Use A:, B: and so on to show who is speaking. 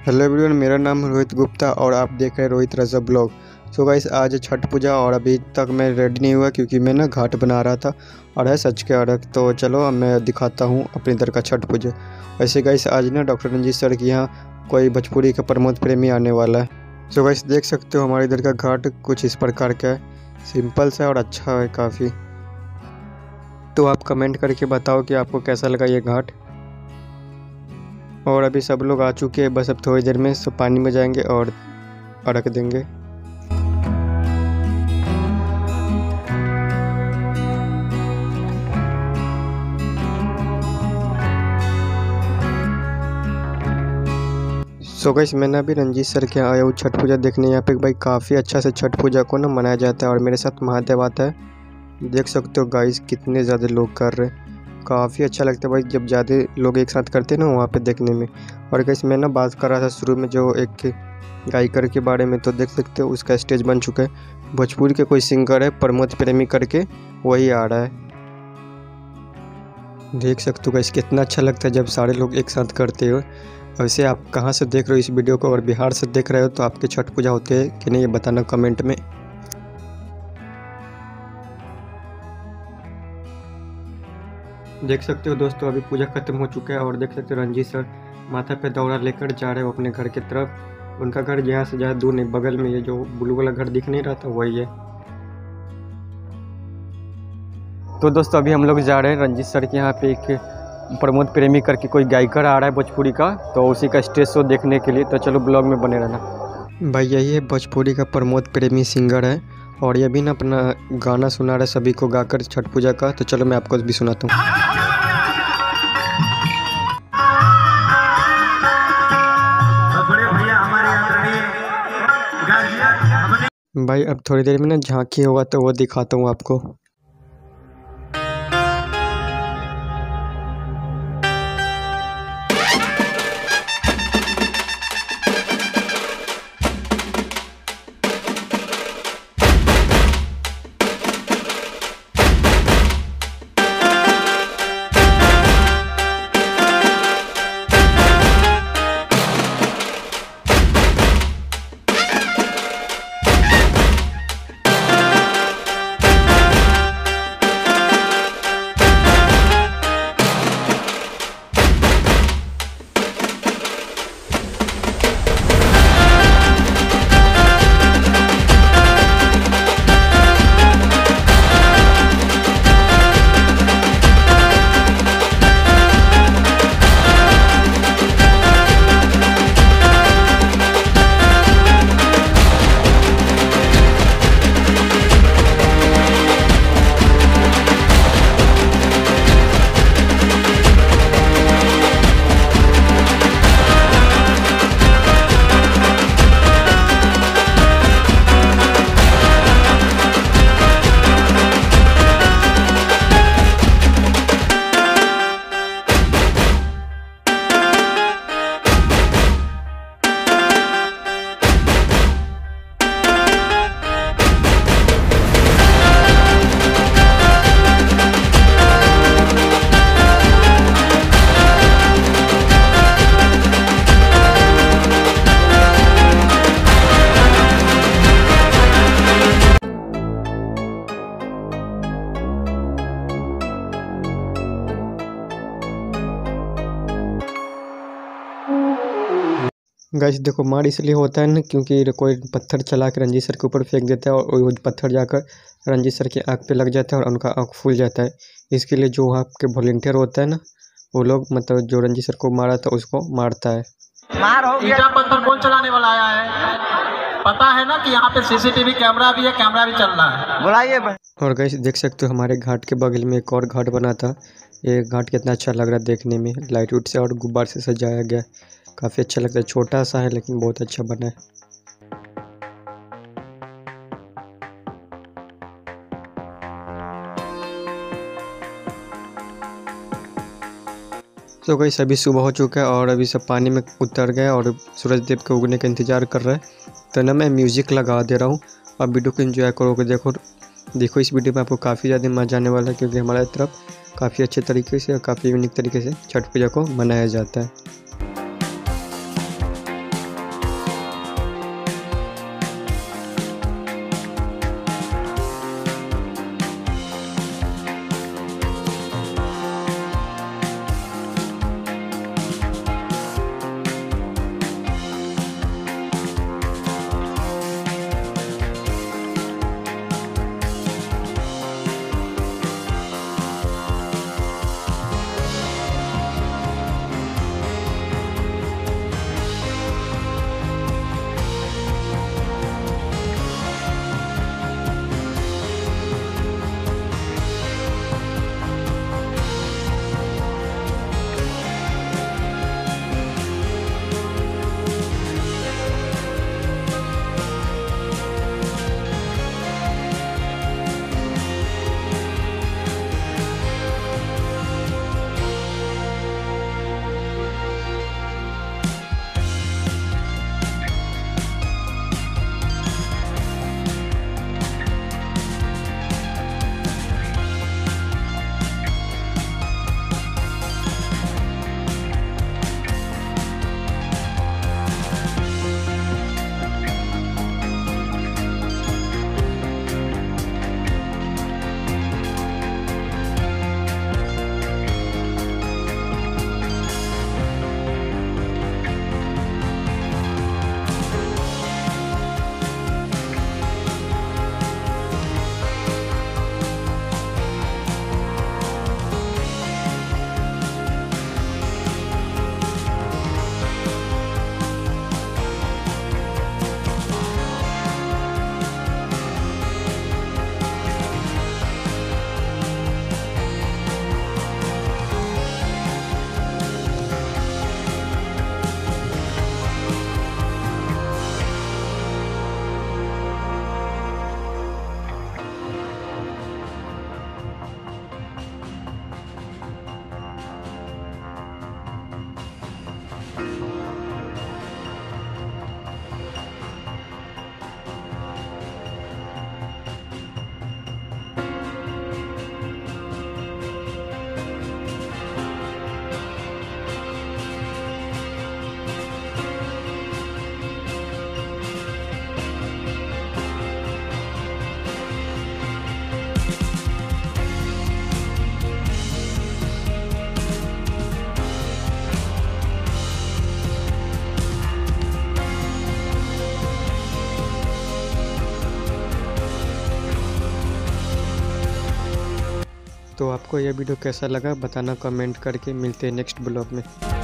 A: Hello everyone, मेरा नाम है रोहित गुप्ता और आप देख रहे हैं Rohit Raza blog. So guys, आज है छठ पूजा और अभी तक मैं रेडी नहीं हुआ क्योंकि मैं ना घाट बना रहा था और है सच के अरग। तो चलो अब मैं दिखाता हूँ अपने इधर का छठ पूजा। वैसे गाइस, आज ना डॉक्टर रंजीत सर के यहाँ कोई भोजपुरी का प्रमोद प्रेमी आने वाला है। सो गाइस, देख सकते हो हमारे इधर का घाट कुछ इस प्रकार का है, सिंपल सा और अच्छा है काफ़ी। तो आप कमेंट करके बताओ कि आपको कैसा लगा ये घाट। और अभी सब लोग आ चुके हैं, बस अब थोड़ी देर में सब पानी में जाएंगे और अर्घ देंगे। सो गाइस, मैंने अभी रंजीत सर के आया हूँ छठ पूजा देखने। यहाँ पे भाई काफ़ी अच्छा से छठ पूजा को ना मनाया जाता है और मेरे साथ महादेव आता है। देख सकते हो गाइस कितने ज़्यादा लोग कर रहे हैं, काफ़ी अच्छा लगता है भाई जब ज़्यादा लोग एक साथ करते हैं ना वहाँ पे देखने में। और गाइस, मैं ना बात कर रहा था शुरू में जो एक गायकर के बारे में, तो देख सकते हो उसका स्टेज बन चुका है। भोजपुरी के कोई सिंगर है प्रमोद प्रेमी करके, वही आ रहा है। देख सकते हो गाइस कितना अच्छा लगता है जब सारे लोग एक साथ करते हो। वैसे आप कहाँ से देख रहे हो इस वीडियो को, और बिहार से देख रहे हो तो आपके छठ पूजा होते हैं कि नहीं ये बताना कमेंट में। देख सकते हो दोस्तों अभी पूजा खत्म हो चुका है और देख सकते हो रंजीत सर माथा पे दौरा लेकर जा रहे हो अपने घर की तरफ। उनका घर यहाँ से ज़्यादा दूर नहीं, बगल में ये जो ब्लू वाला घर दिख नहीं रहा था वही है। तो दोस्तों अभी हम लोग जा रहे हैं रंजीत सर के यहाँ पे एक प्रमोद प्रेमी करके कोई गायकर आ रहा है भोजपुरी का, तो उसी का स्टेज शो देखने के लिए। तो चलो ब्लॉग में बने रहना। भाई यही है भोजपुरी का प्रमोद प्रेमी सिंगर है और ये भी ना अपना गाना सुना रहा है सभी को गाकर छठ पूजा का। तो चलो मैं आपको भी सुनाता हूँ। भाई अब थोड़ी देर में ना झांकी होगा तो वो दिखाता हूँ आपको। गाइस देखो, मार इसलिए होता है ना क्योंकि कोई पत्थर चला के रंजीत सर के ऊपर फेंक देता है और वो पत्थर जाकर रंजीत सर की आँख पे लग जाता है और उनका आँख फूल जाता है। इसके लिए जो वहाँ के वॉलंटियर होता है ना, वो लोग मतलब जो रंजीत सर को मारा था उसको मारता है।
B: मार हो गया। ईटा पत्थर कौन चलाने वाला आया है? पता है ना कि यहाँ पे सीसीटीवी कैमरा भी है, कैमरा भी चल रहा है। बुलाइए।
A: और गाइस देख सकते हो हमारे घाट के बगल में एक और घाट बना था। ये घाट कितना अच्छा लग रहा है देखने में, लाइट उट से और गुब्बारे से सजाया गया, काफ़ी अच्छा लगता है। छोटा सा है लेकिन बहुत अच्छा बना है। तो गाइस अभी सुबह हो चुका है और अभी सब पानी में उतर गए और सूरज देव के उगने का इंतज़ार कर रहे हैं। तो ना मैं म्यूज़िक लगा दे रहा हूँ, आप वीडियो को एंजॉय करोगे। देखो इस वीडियो में आपको काफ़ी ज़्यादा मजा आने वाला है क्योंकि हमारे तरफ काफ़ी अच्छे तरीके से और काफ़ी यूनिक तरीके से छठ पूजा को मनाया जाता है। तो आपको यह वीडियो कैसा लगा बताना कमेंट करके। मिलते हैं नेक्स्ट ब्लॉग में।